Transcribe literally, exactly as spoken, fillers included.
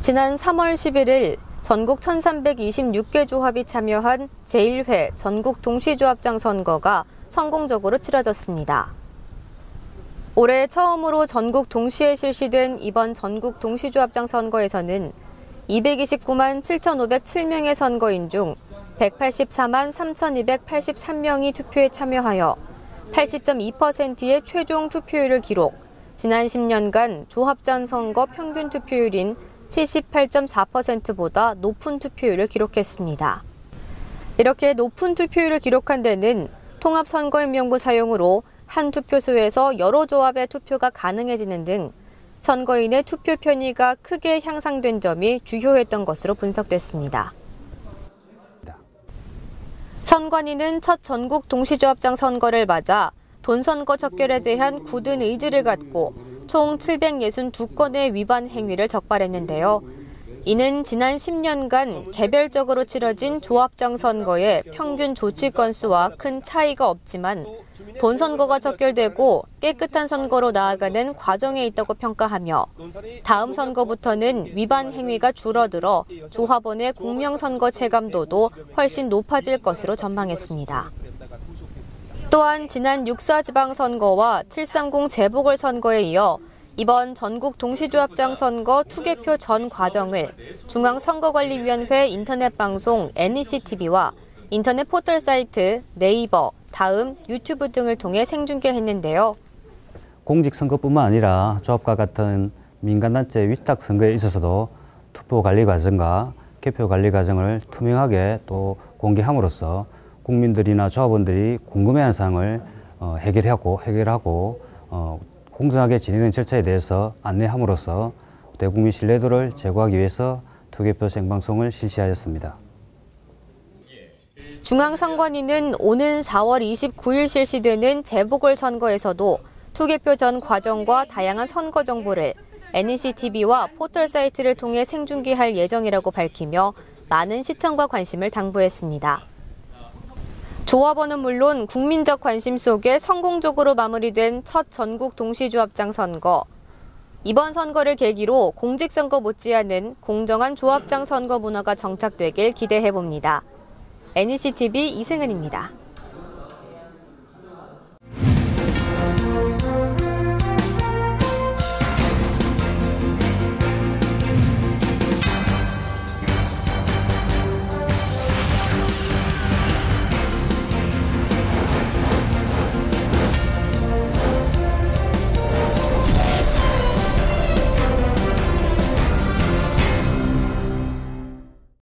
지난 삼월 십일일 전국 천삼백이십육 개 조합이 참여한 제일 회 전국 동시조합장 선거가 성공적으로 치러졌습니다. 올해 처음으로 전국 동시에 실시된 이번 전국 동시조합장 선거에서는 이백이십구만 칠천오백칠 명의 선거인 중 백팔십사만 삼천이백팔십삼 명이 투표에 참여하여 팔십 점 이 퍼센트의 최종 투표율을 기록, 지난 십 년간 조합장 선거 평균 투표율인 칠십팔 점 사 퍼센트보다 높은 투표율을 기록했습니다. 이렇게 높은 투표율을 기록한 데는 통합선거인명부 사용으로 한 투표소에서 여러 조합의 투표가 가능해지는 등 선거인의 투표 편의가 크게 향상된 점이 주요했던 것으로 분석됐습니다. 선관위는 첫 전국 동시조합장 선거를 맞아 돈선거 척결에 대한 굳은 의지를 갖고 총 칠백육십이 건의 위반 행위를 적발했는데요. 이는 지난 십 년간 개별적으로 치러진 조합장 선거의 평균 조치 건수와 큰 차이가 없지만 본선거가 척결되고 깨끗한 선거로 나아가는 과정에 있다고 평가하며 다음 선거부터는 위반 행위가 줄어들어 조합원의 공명선거 체감도도 훨씬 높아질 것으로 전망했습니다. 또한 지난 육 사 지방선거와 칠 삼공 재보궐선거에 이어 이번 전국 동시조합장 선거 투개표 전 과정을 중앙선거관리위원회 인터넷 방송 엔이씨티비와 인터넷 포털 사이트 네이버, 다음, 유튜브 등을 통해 생중계했는데요. 공직선거뿐만 아니라 조합과 같은 민간단체 위탁 선거에 있어서도 투표 관리 과정과 개표 관리 과정을 투명하게 또 공개함으로써 국민들이나 조합원들이 궁금해하는 사항을 어, 해결하고 해결하고 어, 공정하게 진행된 절차에 대해서 안내함으로써 대국민 신뢰도를 제고하기 위해서 투개표 생방송을 실시하였습니다. 중앙선관위는 오는 사월 이십구일 실시되는 재보궐선거에서도 투개표 전 과정과 다양한 선거 정보를 엔이씨티비와 포털 사이트를 통해 생중계할 예정이라고 밝히며 많은 시청과 관심을 당부했습니다. 조합원은 물론 국민적 관심 속에 성공적으로 마무리된 첫 전국 동시조합장 선거. 이번 선거를 계기로 공직선거 못지않은 공정한 조합장 선거 문화가 정착되길 기대해봅니다. 엔이씨티비 이승은입니다.